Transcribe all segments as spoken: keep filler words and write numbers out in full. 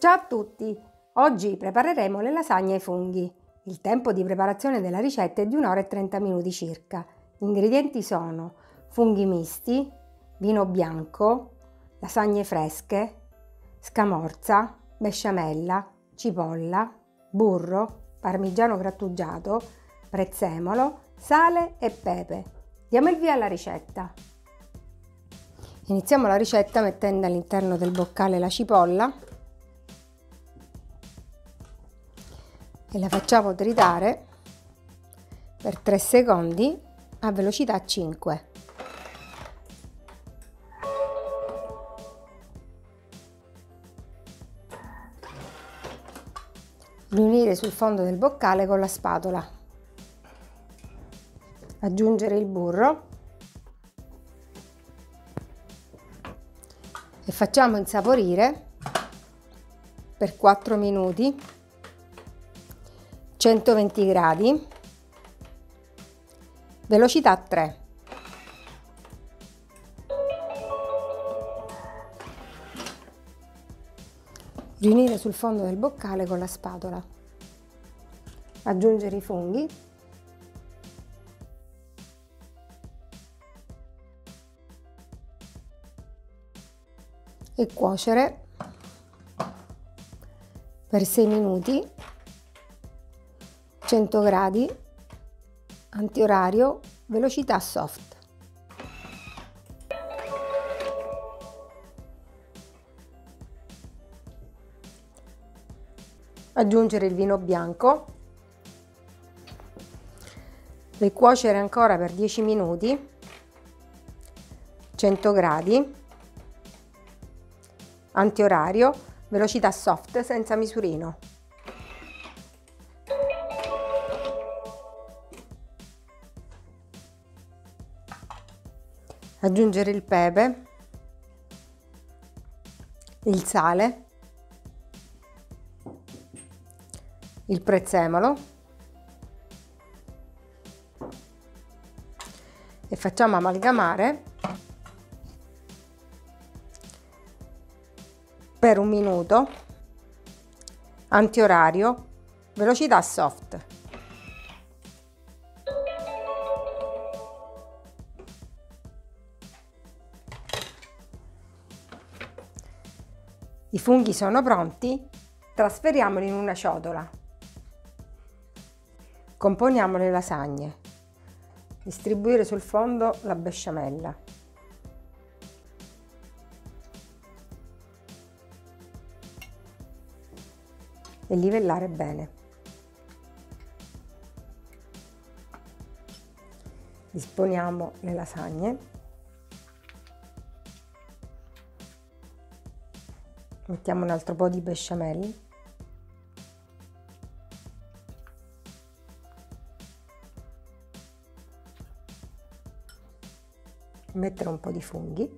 Ciao a tutti! Oggi prepareremo le lasagne ai funghi. Il tempo di preparazione della ricetta è di un'ora e trenta minuti circa. Gli ingredienti sono funghi misti, vino bianco, lasagne fresche, scamorza, besciamella, cipolla, burro, parmigiano grattugiato, prezzemolo, sale e pepe. Diamo il via alla ricetta. Iniziamo la ricetta mettendo all'interno del boccale la cipolla e la facciamo tritare per tre secondi a velocità cinque. Riunire sul fondo del boccale con la spatola. Aggiungere il burro e facciamo insaporire per quattro minuti, centoventi gradi, velocità tre. Riunire sul fondo del boccale con la spatola. Aggiungere i funghi. E cuocere per sei minuti, cento gradi, antiorario, velocità soft. Aggiungere il vino bianco, ricuocere ancora per dieci minuti, cento gradi, antiorario, velocità soft senza misurino. Aggiungere il pepe, il sale, il prezzemolo e facciamo amalgamare per un minuto, antiorario, velocità soft. I funghi sono pronti, trasferiamoli in una ciotola. Componiamo le lasagne. Distribuire sul fondo la besciamella. E livellare bene. Disponiamo le lasagne. Mettiamo un altro po' di besciamella. Mettere un po' di funghi.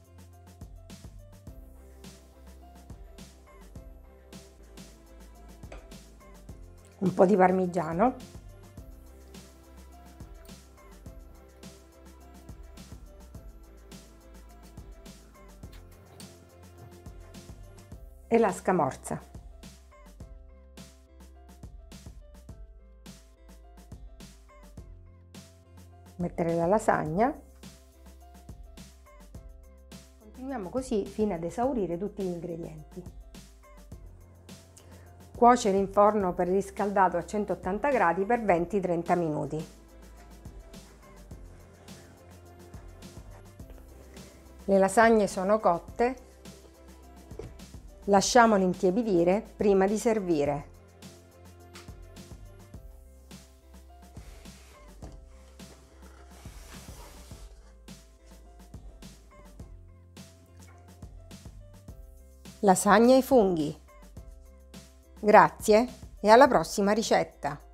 Un po' di parmigiano. E la scamorza. Mettere la lasagna. Continuiamo così fino ad esaurire tutti gli ingredienti. Cuocere in forno preriscaldato a centottanta gradi per venti trenta minuti. Le lasagne sono cotte. Lasciamole intiepidire prima di servire. Lasagne ai funghi. Grazie e alla prossima ricetta!